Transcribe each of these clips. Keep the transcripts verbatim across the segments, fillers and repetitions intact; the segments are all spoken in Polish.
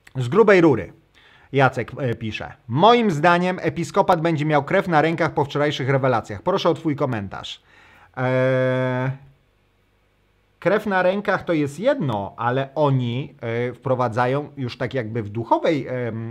Z grubej rury. Jacek pisze. Moim zdaniem episkopat będzie miał krew na rękach po wczorajszych rewelacjach. Proszę o twój komentarz. Eee... Krew na rękach to jest jedno, ale oni e, wprowadzają już tak jakby w duchowej e, e,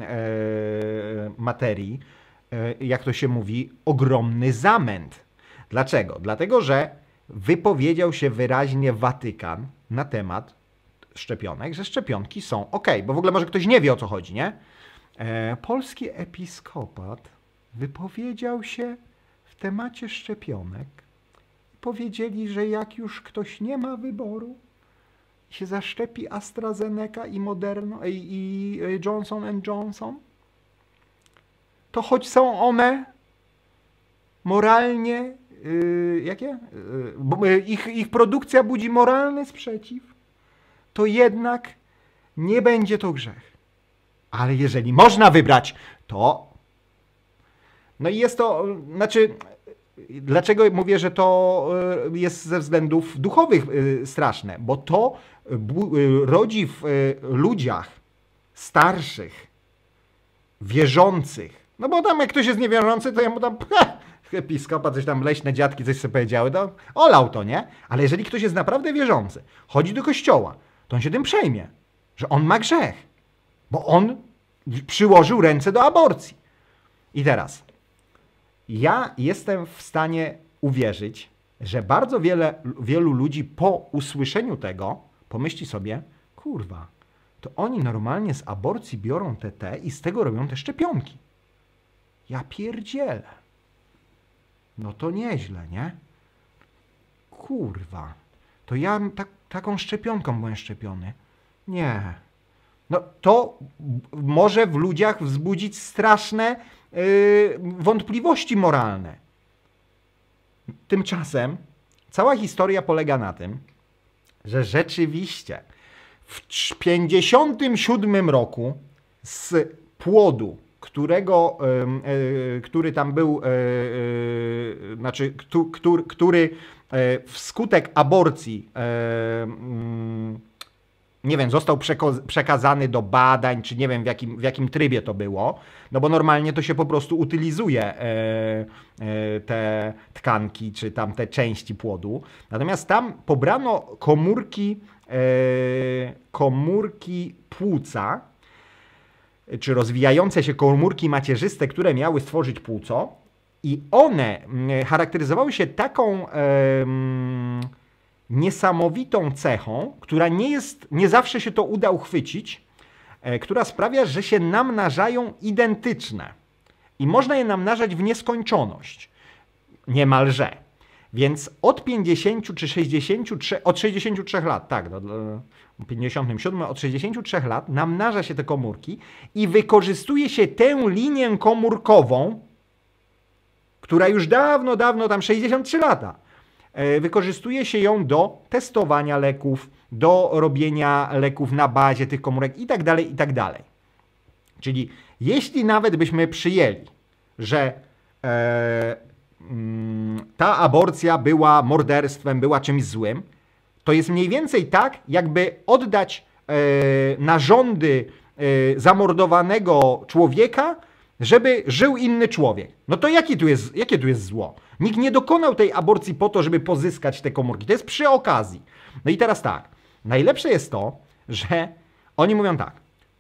materii, e, jak to się mówi, ogromny zamęt. Dlaczego? Dlatego, że wypowiedział się wyraźnie Watykan na temat szczepionek, że szczepionki są ok, bo w ogóle może ktoś nie wie, o co chodzi, nie? E, polski episkopat wypowiedział się w temacie szczepionek. Powiedzieli, że jak już ktoś nie ma wyboru, się zaszczepi AstraZeneca i Moderna i, i Johnson and Johnson, to choć są one moralnie, yy, jakie? Yy, ich, ich produkcja budzi moralny sprzeciw, to jednak nie będzie to grzech. Ale jeżeli można wybrać, to... No i jest to, znaczy... Dlaczego mówię, że to jest ze względów duchowych straszne? Bo to rodzi w ludziach starszych, wierzących. No bo tam jak ktoś jest niewierzący, to ja mu tam episkopat, coś tam leśne dziadki coś sobie powiedziały, to olał to, nie? Ale jeżeli ktoś jest naprawdę wierzący, chodzi do kościoła, to on się tym przejmie, że on ma grzech, bo on przyłożył ręce do aborcji. I teraz... Ja jestem w stanie uwierzyć, że bardzo wiele, wielu ludzi po usłyszeniu tego pomyśli sobie, kurwa, to oni normalnie z aborcji biorą te te i z tego robią te szczepionki. Ja pierdzielę. No to nieźle, nie? Kurwa. To ja tak, taką szczepionką byłem szczepiony. Nie. No to może w ludziach wzbudzić straszne Yy, wątpliwości moralne. Tymczasem cała historia polega na tym, że rzeczywiście w pięćdziesiątym siódmym roku z płodu, którego, yy, yy, który tam był, yy, yy, znaczy, który, który yy, wskutek aborcji yy, nie wiem, został przekazany do badań, czy nie wiem w jakim, w jakim trybie to było, no bo normalnie to się po prostu utylizuje e, e, te tkanki, czy tam te części płodu. Natomiast tam pobrano komórki, e, komórki płuca, czy rozwijające się komórki macierzyste, które miały stworzyć płuco i one charakteryzowały się taką... E, niesamowitą cechą, która nie jest, nie zawsze się to uda uchwycić, e, która sprawia, że się namnażają identyczne. I można je namnażać w nieskończoność. Niemalże. Więc od pięćdziesięciu czy sześćdziesięciu trzech, od sześćdziesięciu trzech lat, tak, do, do pięćdziesiątym siódmym, od sześćdziesięciu trzech lat namnaża się te komórki i wykorzystuje się tę linię komórkową, która już dawno, dawno, tam sześćdziesiąt trzy lata, wykorzystuje się ją do testowania leków, do robienia leków na bazie tych komórek i tak dalej, i tak dalej. Czyli jeśli nawet byśmy przyjęli, że e, mm, ta aborcja była morderstwem, była czymś złym, to jest mniej więcej tak, jakby oddać e, narządy e, zamordowanego człowieka, żeby żył inny człowiek. No to jakie tu jest, jakie tu jest zło? Nikt nie dokonał tej aborcji po to, żeby pozyskać te komórki. To jest przy okazji. No i teraz tak. Najlepsze jest to, że oni mówią tak.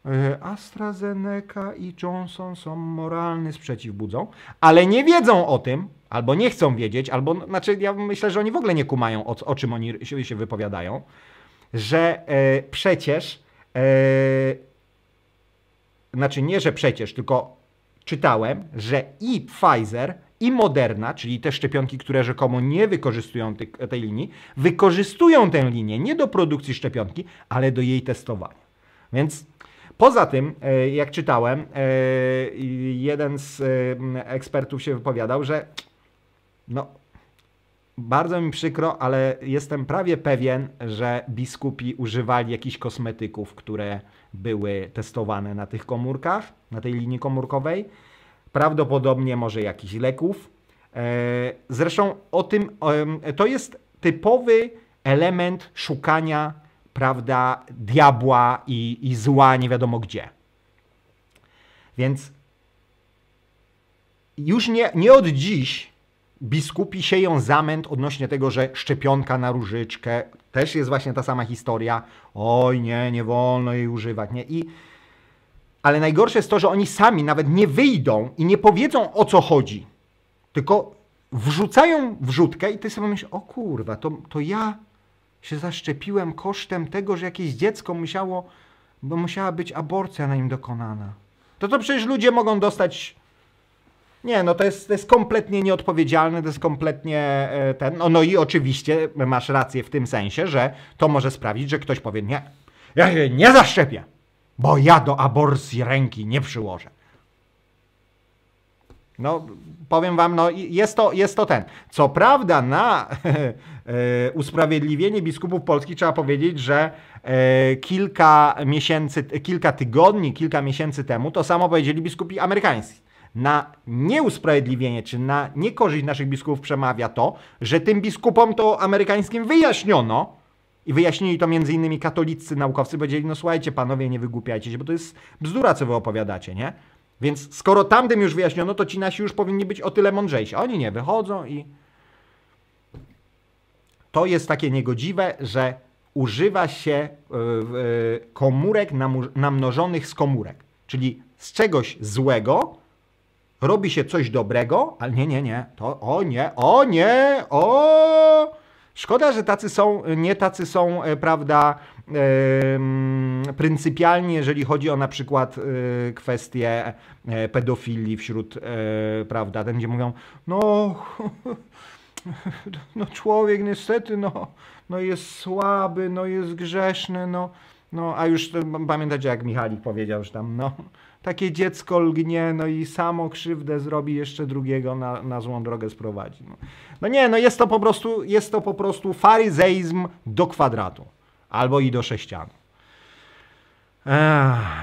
AstraZeneca i Johnson są moralny sprzeciw budzą, ale nie wiedzą o tym, albo nie chcą wiedzieć, albo, znaczy ja myślę, że oni w ogóle nie kumają, o, o czym oni się, się wypowiadają, że e, przecież, e, znaczy nie, że przecież, tylko czytałem, że i Pfizer, i Moderna, czyli te szczepionki, które rzekomo nie wykorzystują tej, tej linii, wykorzystują tę linię nie do produkcji szczepionki, ale do jej testowania. Więc poza tym, jak czytałem, jeden z ekspertów się wypowiadał, że no, bardzo mi przykro, ale jestem prawie pewien, że biskupi używali jakichś kosmetyków, które były testowane na tych komórkach, na tej linii komórkowej. Prawdopodobnie może jakichś leków. Zresztą o tym, to jest typowy element szukania, prawda, diabła i, i zła nie wiadomo gdzie. Więc już nie, nie od dziś biskupi sieją zamęt odnośnie tego, że szczepionka na różyczkę, też jest właśnie ta sama historia. Oj nie, nie wolno jej używać. Nie? I, ale najgorsze jest to, że oni sami nawet nie wyjdą i nie powiedzą, o co chodzi. Tylko wrzucają wrzutkę i ty sobie myślisz, o kurwa, to, to ja się zaszczepiłem kosztem tego, że jakieś dziecko musiało, bo musiała być aborcja na nim dokonana. To to przecież ludzie mogą dostać... Nie, no to jest, to jest kompletnie nieodpowiedzialne, to jest kompletnie e, ten... No, no i oczywiście masz rację w tym sensie, że to może sprawić, że ktoś powie, nie, ja się nie zaszczepię, bo ja do aborcji ręki nie przyłożę. No, powiem wam, no jest to, jest to ten. Co prawda na e, usprawiedliwienie biskupów polskich trzeba powiedzieć, że e, kilka miesięcy, kilka tygodni, kilka miesięcy temu to samo powiedzieli biskupi amerykańscy. Na nieusprawiedliwienie, czy na niekorzyść naszych biskupów przemawia to, że tym biskupom to amerykańskim wyjaśniono i wyjaśnili to między innymi katolicy naukowcy, powiedzieli, no słuchajcie panowie, nie wygłupiajcie się, bo to jest bzdura, co wy opowiadacie, nie? Więc skoro tamtym już wyjaśniono, to ci nasi już powinni być o tyle mądrzejsi. Oni nie wychodzą i to jest takie niegodziwe, że używa się komórek namnożonych z komórek. Czyli z czegoś złego robi się coś dobrego, ale nie, nie, nie. To o nie, o nie, o... Szkoda, że tacy są, nie tacy są, prawda, yy, pryncypialni, jeżeli chodzi o na przykład yy, kwestie yy, pedofilii wśród, yy, prawda, ten, gdzie mówią, no, no człowiek niestety, no, no jest słaby, no jest grzeszny, no, no, a już pamiętacie, jak Michalik powiedział, że tam, no, takie dziecko lgnie, no i samo krzywdę zrobi, jeszcze drugiego na, na złą drogę sprowadzi. No. no nie, no jest to po prostu, jest to po prostu faryzeizm do kwadratu. Albo i do sześcianu. Ech.